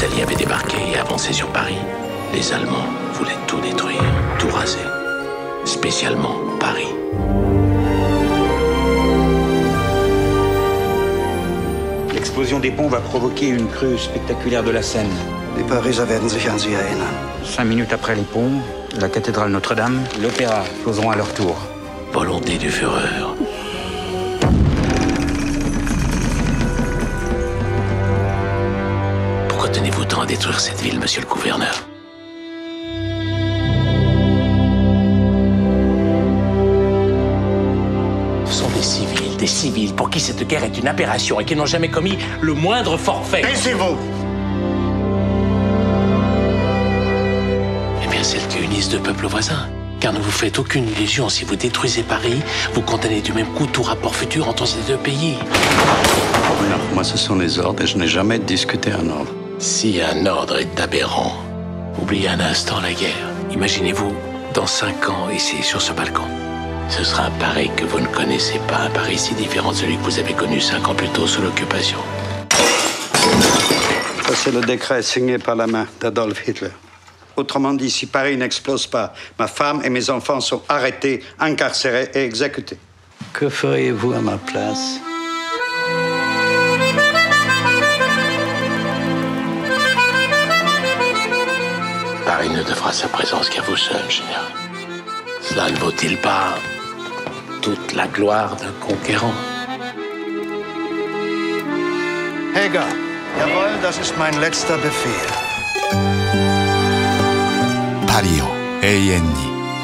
Les Alliés avaient débarqué et avancé sur Paris. Les Allemands voulaient tout détruire, tout raser. Spécialement Paris. L'explosion des ponts va provoquer une crue spectaculaire de la Seine. Die Pariser werden sich an sie erinnern. 5 minutes après les ponts, la cathédrale Notre-Dame, l'opéra poseront à leur tour. Volonté du Führer. Pourquoi tenez-vous tant à détruire cette ville, monsieur le gouverneur? Ce sont des civils pour qui cette guerre est une aberration et qui n'ont jamais commis le moindre forfait. Taisez-vous! Eh bien, celles qui unissent deux peuples voisins. Car ne vous faites aucune illusion, si vous détruisez Paris, vous condamnez du même coup tout rapport futur entre ces deux pays. Non, moi ce sont les ordres et je n'ai jamais discuté un ordre. Si un ordre est aberrant, oubliez un instant la guerre. Imaginez-vous, dans 5 ans, ici, sur ce balcon. Ce sera un Paris que vous ne connaissez pas, un Paris si différent de celui que vous avez connu 5 ans plus tôt sous l'occupation. Ça, c'est le décret signé par la main d'Adolf Hitler. Autrement dit, si Paris n'explose pas, ma femme et mes enfants sont arrêtés, incarcérés et exécutés. Que feriez-vous à ma place? Paris ne devra sa présence qu'à vous seul, général. Cela ne vaut-il pas toute la gloire d'un conquérant? Helga, jawohl, das ist mein letzter Befehl. パリを永遠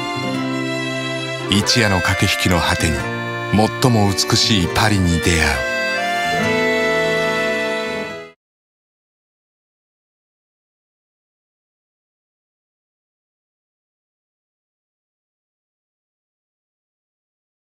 に。一夜の駆け引きの果てに最も美しいパリに出会う。